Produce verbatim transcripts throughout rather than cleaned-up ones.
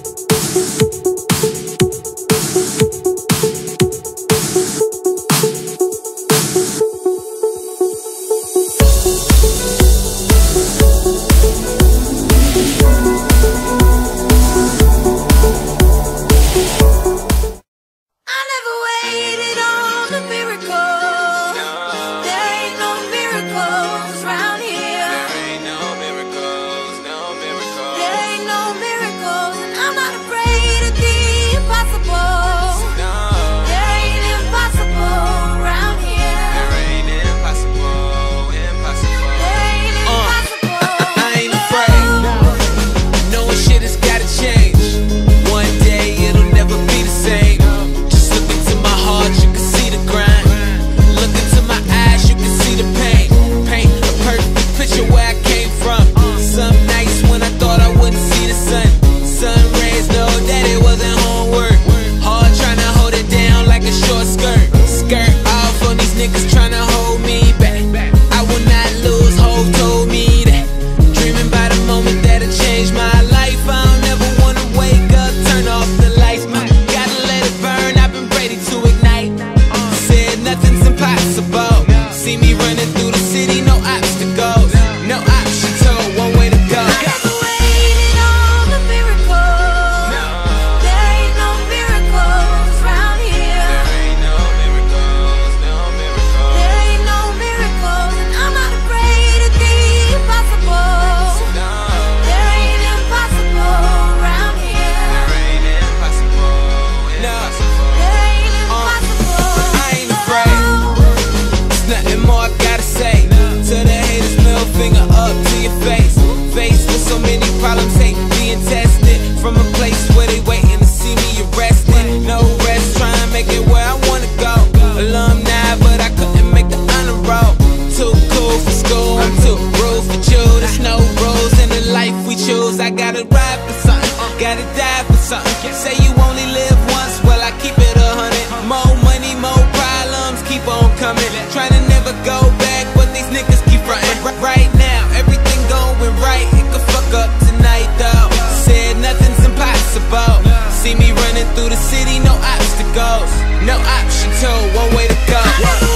I gotta ride for something, gotta die for something. Say you only live once, well I keep it a hundred. More money, more problems, keep on coming. Trying to never go back, but these niggas keep frontin'. Right now, everything going right, it could fuck up tonight though. Said nothing's impossible. See me running through the city, no obstacles, no option to, one way to go.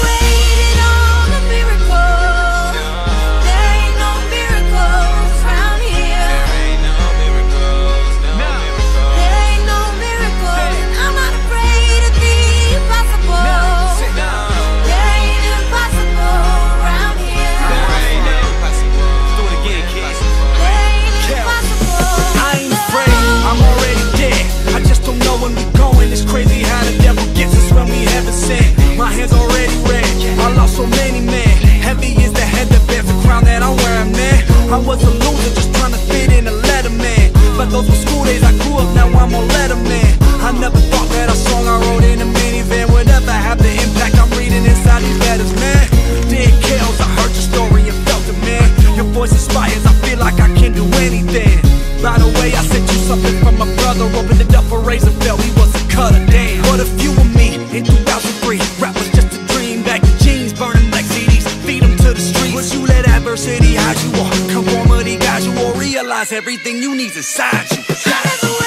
My hands already red, I lost so many men. Heavy is the head that bears the crown that I'm wearing, man. I was a loser just trying to fit in a letter, man. But those were school days, I grew up, now I'm a letter, man. I never thought that a song I wrote in a minivan would ever have the impact I'm reading inside these letters, man. Dear Kills, I heard your story and felt it, man. Your voice inspires, I feel like I can do anything. By the way, I sent you something from my brother. Opened it up for Razorfeld, he was a cutter, damn. But a few of me in two thousand three, rap was just a dream. Back in jeans, burning like C Ds, feed them to the streets. Would you let adversity hide you, or conformity guide you, or realize everything you need's inside you?